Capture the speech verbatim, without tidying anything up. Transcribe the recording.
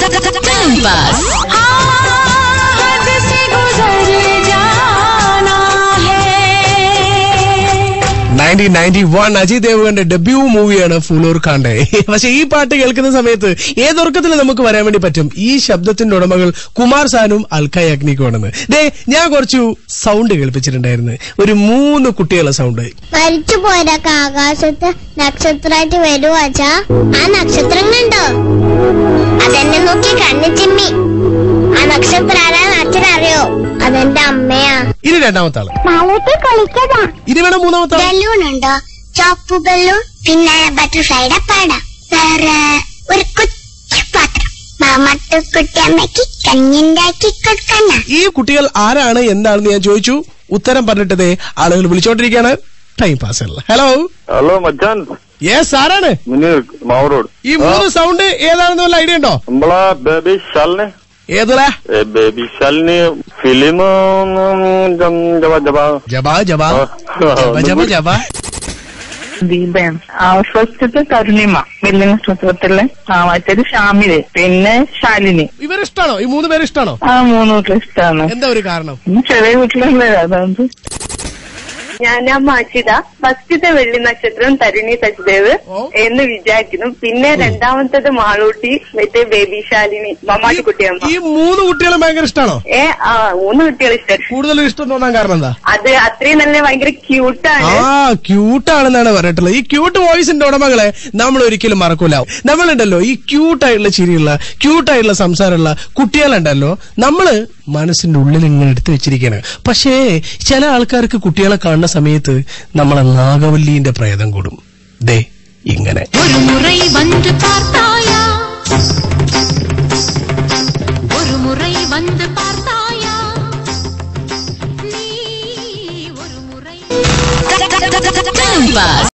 Nineteen ninety one Ajay ദേവ്ഗന്റെ debut മൂവിയാണ് Phool or കാണ്ടേ. പക്ഷെ ഈ പാട്ട് കേൾക്കുന്ന സമയത്ത് ഏതൊർക്കത്തിൽ നമുക്ക് വരാൻ വേണ്ടി പറ്റും? ഈ ശബ്ദത്തിന്റെ ഉടമകൾ കുമാർ സാനും അൽക്ക യാഗ്നിക്കുമാണെന്ന്. ദേ, ഞാൻ കുറച്ചു സൗണ്ട് കേൾപ്പിച്ചിട്ടുണ്ടായിരുന്നു. ഒരു മൂന്ന് കുട്ടികളുടെ സൗണ്ട്. മരിച്ചു പോയതൊക്കെ ആകാശത്ത് നക്ഷത്രമായിട്ട് വരുവാച്ചാ. ആ നക്ഷത്രം കണ്ടോ? അതെന്നെ നോക്കി കണ്ണു ചിമ്മി. ആ നക്ഷത്രം ആരാന്ന് അച്ഛനറിയോ? അതെന്റെ അമ്മയാ. ഇനി രണ്ടാമത്തെ ആള്. ഇനി വേണം മൂന്നാമത്തെ ആള്. ബലൂൺ ഉണ്ടോ? ചോപ്പ് ബലൂൺ, പിന്നെ ബട്ടർഫ്ലൈയുടെ പട, വേറെ ഒരു കൊച്ചു പാത്രം. മാമട്ടുകുട്ടി അമ്മയ്ക്ക് കഞ്ഞിണ്ടാക്കി കൊടുക്കണ. ഈ കുട്ടികൾ ആരാണ് എന്താണെന്ന് ഞാൻ ചോദിച്ചു. ഉത്തരം പറഞ്ഞിട്ടതേ ആളുകൾ വിളിച്ചോണ്ടിരിക്കുകയാണ്. ടൈം പാസ് അല്ല. ഹലോ ഹലോ മച്ചാൻ. യെസ്, ആരാണ്? മാവൂരോട്. ഈ മൂന്ന് സൗണ്ട് ഏതാണെന്ന് വല്ല ഐഡിയ ഉണ്ടോ? നമ്മളെ ബേബി ശാലിനി. ഏതുലാ? ബേബി ശാലിനി ഫിലിം ജബ ജബ ജബ ജബ ജബ ജബ. ദീപയാണ്. ഫസ്റ്റത്തെ കരുണിമ വലിയ നക്ഷത്രത്തിലെ, ആ മറ്റേത് ഷാമില്, പിന്നെ ശാലിനി. ഇവരിഷ്ടാണോ? ഈ മൂന്ന് പേര് ഇഷ്ടാണോ? ആ മൂന്ന് വീട്ടിൽ ഇഷ്ടമാണ്. എന്താ ഒരു കാരണം? ചെറിയ വീട്ടിലല്ലേ, അതുകൊണ്ട്. ഞാൻ മാഷിത. ഫസ്റ്റത്തെ വെള്ളി നക്ഷത്രം തരുണി സച്ദേവ് എന്ന് വിചാരിക്കുന്നു. പിന്നെ രണ്ടാമത്തത് മാളൂട്ടി, മറ്റേ ബേബി ശാലിനി, മമ്മാട്ടി കുട്ടിയമ്മ. ഈ മൂന്ന് കുട്ടികളും ഭയങ്കര ഇഷ്ടമാണോ? ഏ ആ മൂന്ന് കുട്ടികൾ ഇഷ്ടം. കൂടുതൽ ഇഷ്ടം തോന്നാൻ കാരണം എന്താ? അത് അത്രയും നല്ല ഭയങ്കര ക്യൂട്ടാണ്. ആ ക്യൂട്ടാണെന്നാണ് പറഞ്ഞിട്ടുള്ളത്. ഈ ക്യൂട്ട് വോയിസിന്റെ ഉടമകളെ നമ്മൾ ഒരിക്കലും മറക്കൂല. നമ്മളുണ്ടല്ലോ ഈ ക്യൂട്ടായിട്ടുള്ള ചിരിയുള്ള, ക്യൂട്ടായിട്ടുള്ള സംസാരമുള്ള കുട്ടികളുണ്ടല്ലോ, നമ്മള് മനസ്സിന്റെ ഉള്ളിൽ ഇങ്ങനെ എടുത്തു വെച്ചിരിക്കുകയാണ്. പക്ഷേ ചില ആൾക്കാർക്ക് കുട്ടികളെ കാണുന്ന സമയത്ത് നമ്മളെ നാഗവല്ലിന്റെ പ്രേതം കൂടും. ദേ ഇങ്ങനെ. ഒരു മുறை வந்து பார்த்தாயா, ஒரு முறை வந்து பார்த்தாயா, நீ ஒரு முறை